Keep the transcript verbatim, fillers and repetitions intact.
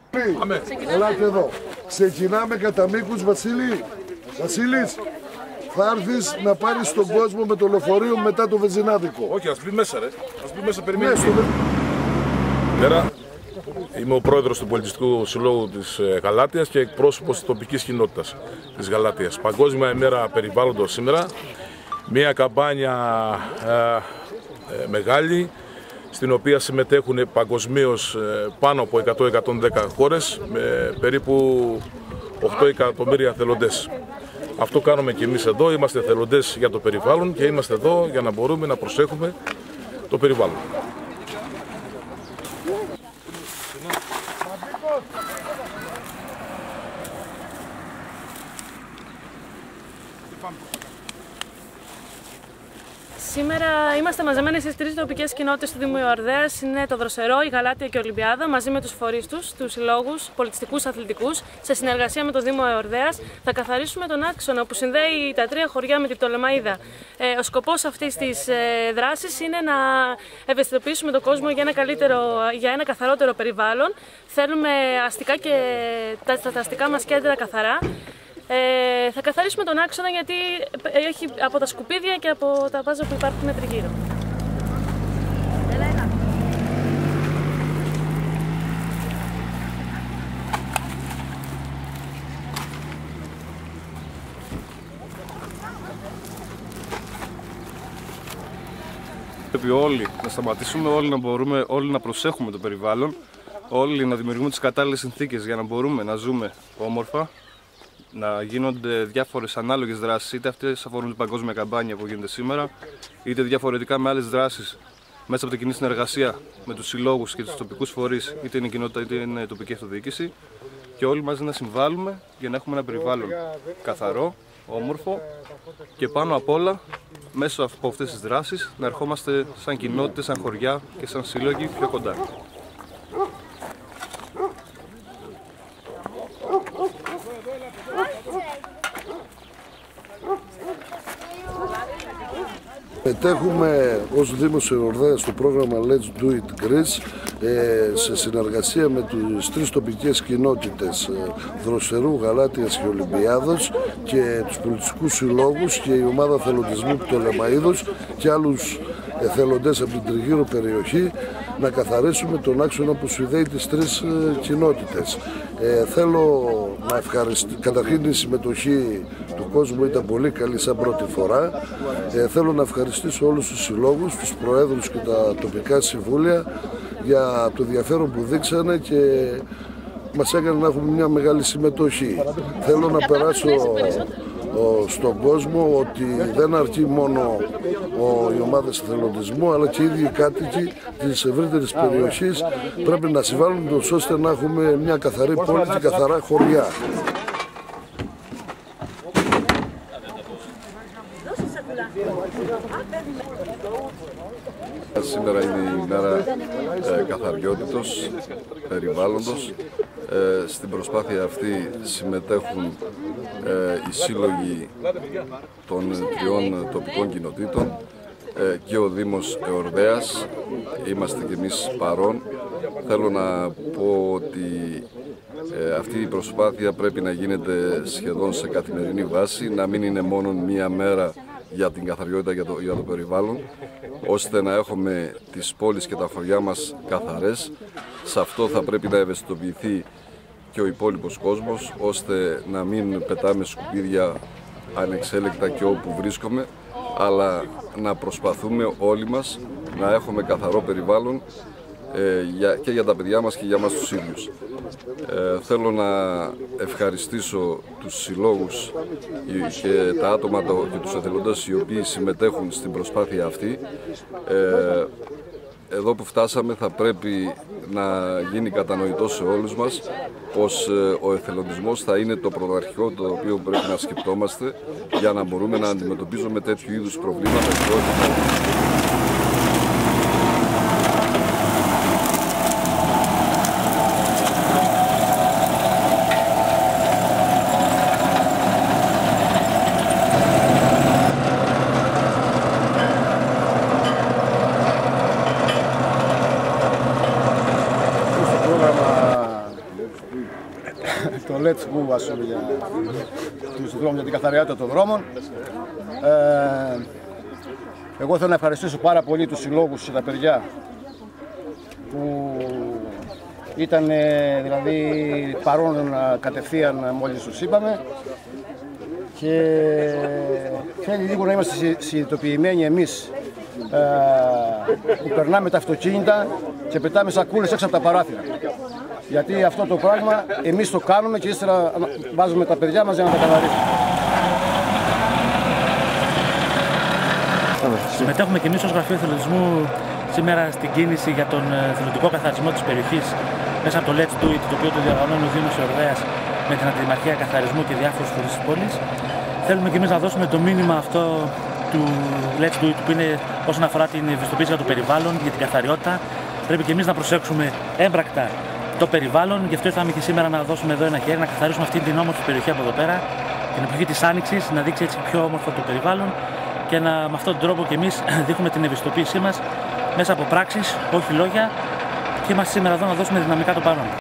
Αμέ. Ελάτε εδώ. Ξεκινάμε κατά μήκους, Βασίλη. Βασίλης, θα έρθεις να πάρεις τον κόσμο με το λεωφορείο μετά το βενζινάδικο. Όχι, ας μπει μέσα, ρε. Ας μπει μέσα, περιμένει. Ναι, στο... Πέρα. Είμαι ο πρόεδρος του Πολιτιστικού Συλλόγου της Γαλάτειας και εκπρόσωπος της τοπικής κοινότητας της Γαλάτειας. Παγκόσμια ημέρα περιβάλλοντος σήμερα. Μια καμπάνια ε, ε, μεγάλη, στην οποία συμμετέχουν παγκοσμίως ε, πάνω από εκατό με εκατόν δέκα χώρες με περίπου οκτώ εκατομμύρια εθελοντές. Αυτό κάνουμε και εμείς εδώ. Είμαστε εθελοντές για το περιβάλλον και είμαστε εδώ για να μπορούμε να προσέχουμε το περιβάλλον. Σήμερα είμαστε μαζεμένοι στις τρεις τοπικές κοινότητες του Δήμου Ιορδαίας. Είναι το Δροσερό, η Γαλάτεια και η Ολυμπιάδα, μαζί με τους φορείς τους, τους συλλόγους, πολιτιστικούς, αθλητικούς, σε συνεργασία με το Δήμο Ιορδαίας. Θα καθαρίσουμε τον άξονα που συνδέει τα τρία χωριά με την Πτολεμαΐδα. Ε, ο σκοπός αυτής της ε, δράσης είναι να ευαισθητοποιήσουμε τον κόσμο για ένα, καλύτερο, για ένα καθαρότερο περιβάλλον. Θέλουμε αστικά και τα, τα αστικά μας κέντρα καθαρά. Ε, θα καθαρίσουμε τον άξονα γιατί έχει από τα σκουπίδια και από τα βάζα που υπάρχουν τριγύρω. Πρέπει όλοι να σταματήσουμε, όλοι να μπορούμε, όλοι να προσέχουμε το περιβάλλον, όλοι να δημιουργούμε τις κατάλληλες συνθήκες για να μπορούμε να ζούμε όμορφα, να γίνονται διάφορες ανάλογες δράσεις, είτε αυτές αφορούν την παγκόσμια καμπάνια που γίνεται σήμερα, είτε διαφορετικά με άλλες δράσεις μέσα από την κοινή συνεργασία με τους συλλόγους και τους τοπικούς φορείς, είτε είναι κοινότητα είτε είναι τοπική αυτοδιοίκηση, και όλοι μαζί να συμβάλλουμε για να έχουμε ένα περιβάλλον καθαρό, όμορφο και πάνω απ' όλα μέσω από αυτές τις δράσεις να ερχόμαστε σαν κοινότητες, σαν χωριά και σαν σύλλογοι πιο κοντά. Μετέχουμε ως Δήμος Ιορδαίας στο πρόγραμμα Let's Do It Greece ε, σε συνεργασία με τις τρεις τοπικές κοινότητες ε, Δροσερού, Γαλάτειας και Ολυμπιάδος και τους πολιτιστικούς συλλόγους και η ομάδα θελοντισμού Πτολεμαΐδος και άλλους εθελοντές από την τριγύρω περιοχή να καθαρίσουμε τον άξονα που συνδέει τις τρεις ε, κοινότητες. Ε, θέλω να ευχαριστήσω, καταρχήν η συμμετοχή του κόσμου ήταν πολύ καλή σαν πρώτη φορά. Ε, θέλω να ευχαριστήσω όλους τους συλλόγους, τους προέδρους και τα τοπικά συμβούλια για το ενδιαφέρον που δείξανε και μας έκανε να έχουμε μια μεγάλη συμμετοχή. Θέλω να περάσω στον κόσμο ότι δεν αρκεί μόνο οι ομάδες εθελοντισμού αλλά και οι ίδιοι οι κάτοικοι της ευρύτερης περιοχής πρέπει να συμβάλλουν ώστε να έχουμε μια καθαρή πόλη και καθαρά χωριά. Σήμερα είναι η μέρα ε, καθαριότητος, περιβάλλοντος. Ε, στην προσπάθεια αυτή συμμετέχουν ε, οι σύλλογοι των τριών τοπικών κοινοτήτων ε, και ο Δήμος Ιορδαίας. Είμαστε και εμείς παρόν. Θέλω να πω ότι ε, αυτή η προσπάθεια πρέπει να γίνεται σχεδόν σε καθημερινή βάση, να μην είναι μόνο μία μέρα για την καθαριότητα για το, για το περιβάλλον, ώστε να έχουμε τις πόλεις και τα χωριά μας καθαρές. Σε αυτό θα πρέπει να ευαισθητοποιηθεί και ο υπόλοιπος κόσμος, ώστε να μην πετάμε σκουπίδια ανεξέλεκτα και όπου βρίσκομαι, αλλά να προσπαθούμε όλοι μας να έχουμε καθαρό περιβάλλον ε, για, και για τα παιδιά μας και για μας τους ίδιους. Ε, θέλω να ευχαριστήσω τους συλλόγους και τα άτομα και τους εθελοντές οι οποίοι συμμετέχουν στην προσπάθεια αυτή. Ε, εδώ που φτάσαμε θα πρέπει να γίνει κατανοητό σε όλους μας πως ο εθελοντισμός θα είναι το πρωταρχικό το οποίο πρέπει να σκεπτόμαστε για να μπορούμε να αντιμετωπίζουμε τέτοιου είδους προβλήματα. Let's Move, ας πούμε, για τους δρόμους, για την καθαριότητα των δρόμων. Ε, εγώ θέλω να ευχαριστήσω πάρα πολύ τους συλλόγους και τα παιδιά που ήταν δηλαδή παρόν κατευθείαν μόλις τους είπαμε, και θέλει λίγο να είμαστε συνειδητοποιημένοι εμείς ε, που περνάμε τα αυτοκίνητα και πετάμε σακούλες έξω από τα παράθυρα. Γιατί αυτό το πράγμα εμείς το κάνουμε και ύστερα βάζουμε τα παιδιά μας για να τα καθαρίσουμε. Συμμετέχουμε και εμείς ως Γραφείο Εθελοντισμού σήμερα στην κίνηση για τον εθελοντικό καθαρισμό της περιοχής μέσα από το Let's Do It, το οποίο το διοργανώνει ο Δήμος Εορδαίας με την Αντιδημαρχία Καθαρισμού και διάφορους φορείς της πόλης. Θέλουμε και εμείς να δώσουμε το μήνυμα αυτό του Let's Do It, που είναι όσον αφορά την ευαισθητοποίηση για το περιβάλλον, για την καθαριότητα. Πρέπει και εμείς να προσέξουμε έμπρακτα το περιβάλλον, γι' αυτό ήρθαμε και σήμερα να δώσουμε εδώ ένα χέρι, να καθαρίσουμε αυτή την όμορφη περιοχή από εδώ πέρα, την εποχή της Άνοιξης, να δείξει έτσι πιο όμορφο το περιβάλλον και να, με αυτόν τον τρόπο και εμείς δείχνουμε την ευαισθητοποίησή μας μέσα από πράξεις, όχι λόγια, και είμαστε σήμερα εδώ να δώσουμε δυναμικά το παρόν.